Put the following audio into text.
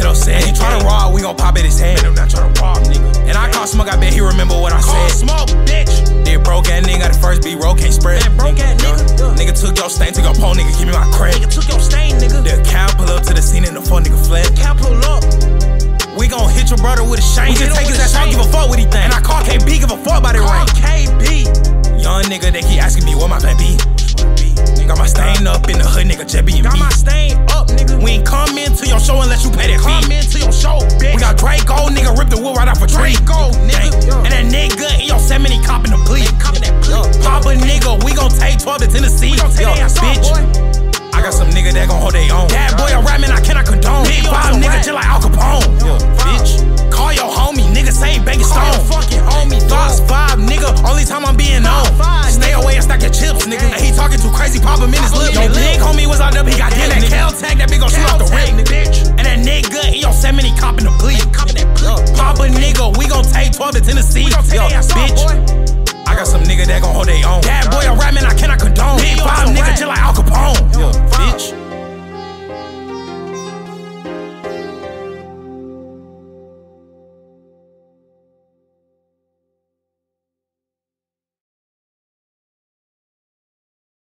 upset. He try to rob, we gon' pop at his head. I'm not tryna rob, nigga. And I call Smoke, I bet he remember what I Call said. Smoke, bitch. That broke ass nigga got the first beat, roll can't spread. That broke ass nigga. Nigga took your stain, took your pole, nigga, give me my credit. Nigga took your stain, nigga. The cow pull up to the scene and the fuck nigga fled. Cow pull up. We gon' hit your brother with a shame. We just take his ass, I don't give a fuck what he think. And I call KB, give a fuck about it Call right. KB. Young nigga, they keep asking me what my plan be. Got my stain up in the hood, nigga, just being me. Got my stain up, nigga. We ain't come into your show unless you pay that fee. Come into your show, bitch. We got Draco, nigga, rip the wood right off a tree. Draco, nigga. And that nigga in your 70 copping the plea. Copping that plea. Papa nigga, we gon' take 12 to Tennessee. We gon' take their ass off, bitch. boy. I got some nigga that gon' hold their own. That boy a rap man, I cannot condone. Big 5 nigga just like Al Capone. Bitch. Call your homie, nigga say Bacon Call Stone. your fucking homie, Thoughts 5, nigga, only time I'm being known. Stay away and stack your chips, nigga. And he talking too crazy, pop him in his lip. Yo, big homie was out there, he got hit. That Cal tag, that big gon' shoot off the rip, bitch. And that nigga in your 70 copping the plea. Copping that plea. Papa nigga, we gon' take 12 to Tennessee. We gon' take their ass off, bitch. boy. I got some nigga that gon' hold their own. That boy a rap man, I cannot condone. Big 5 nigga just like Al Capone.